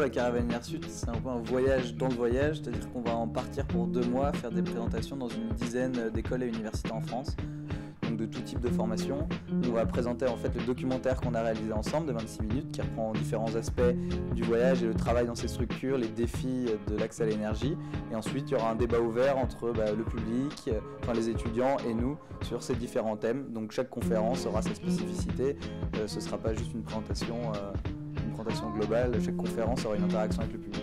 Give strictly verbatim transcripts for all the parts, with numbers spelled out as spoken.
Caravane Air-Sud, c'est un peu un voyage dans le voyage, c'est-à-dire qu'on va en partir pour deux mois, faire des présentations dans une dizaine d'écoles et universités en France, donc de tout type de formation. On va présenter en fait le documentaire qu'on a réalisé ensemble de vingt-six minutes, qui reprend différents aspects du voyage et le travail dans ces structures, les défis de l'accès à l'énergie. Et ensuite, il y aura un débat ouvert entre bah, le public, enfin les étudiants et nous sur ces différents thèmes. Donc chaque conférence aura sa spécificité. Euh, ce ne sera pas juste une présentation. Euh, une présentation globale, chaque conférence aura une interaction avec le public.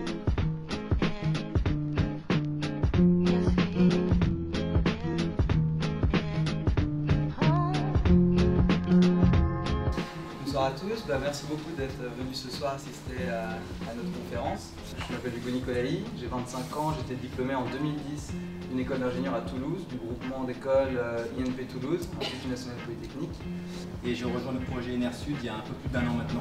Bonsoir à tous, bah, merci beaucoup d'être venus ce soir assister à, à notre conférence. Je m'appelle Hugo Nicolaï, j'ai vingt-cinq ans, j'étais diplômé en deux mille dix d'une école d'ingénieur à Toulouse, du groupement d'écoles euh, I N P Toulouse, Institut National Polytechnique. Et j'ai rejoint le projet Enersud il y a un peu plus d'un an maintenant.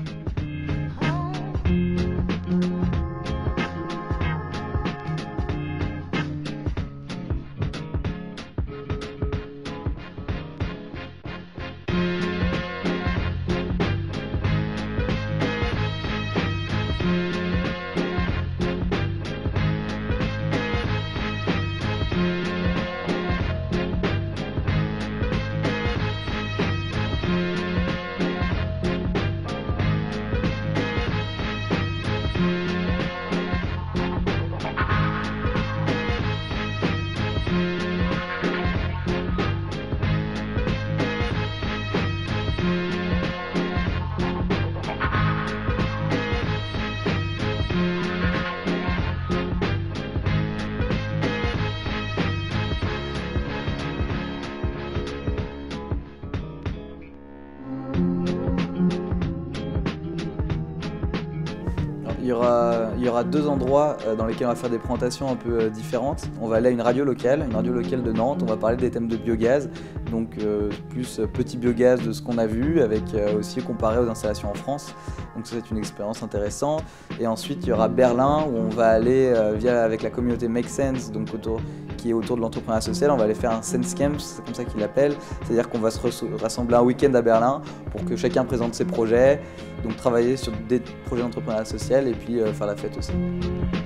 Il y, aura, il y aura deux endroits dans lesquels on va faire des présentations un peu différentes. On va aller à une radio locale, une radio locale de Nantes. On va parler des thèmes de biogaz, donc euh, plus petit biogaz de ce qu'on a vu, avec euh, aussi comparé aux installations en France. Donc ça, c'est une expérience intéressante. Et ensuite, il y aura Berlin, où on va aller euh, via, avec la communauté Make Sense, donc autour, qui est autour de l'entrepreneuriat social. On va aller faire un Sense Camp, c'est comme ça qu'ils l'appellent. C'est-à-dire qu'on va se rassembler un week-end à Berlin pour que chacun présente ses projets, donc travailler sur des projets d'entrepreneuriat social et puis euh, faire la fête aussi.